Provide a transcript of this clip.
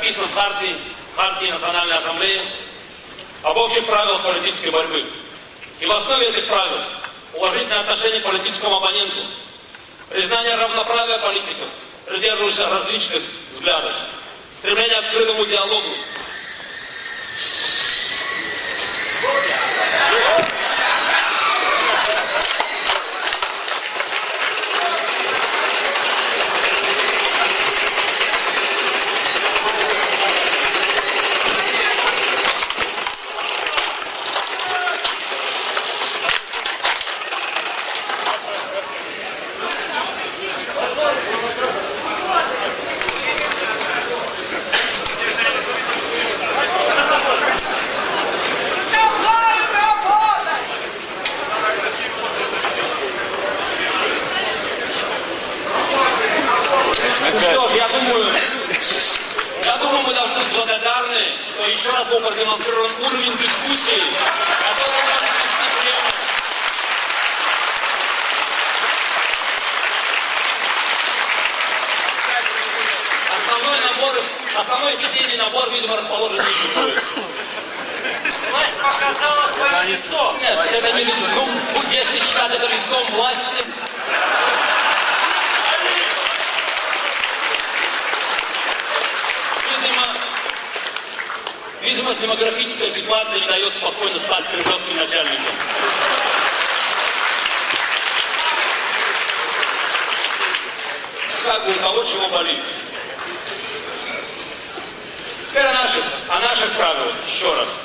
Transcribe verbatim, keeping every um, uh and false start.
записано в Хартии, в Хартии Национальной Ассамблеи об общих правилах политической борьбы. И в основе этих правил уважительное отношение к политическому оппоненту, признание равноправия политиков, придерживающихся различных взглядов, стремление к открытому диалогу. Что ж, я думаю, я думаю, мы должны быть благодарны, что еще раз был продемонстрирован уровень дискуссии, который может вести время. Основной набор, основной эпидемий набор, видимо, расположен ниже. Власть показала свое лицо. Нет, это не лицо. Ну, если считать это лицом власти. Видимо, демографическая ситуация не дает спокойно стать кремлевским начальником. Как бы у кого чего болит. Теперь о наших, о наших правилах еще раз.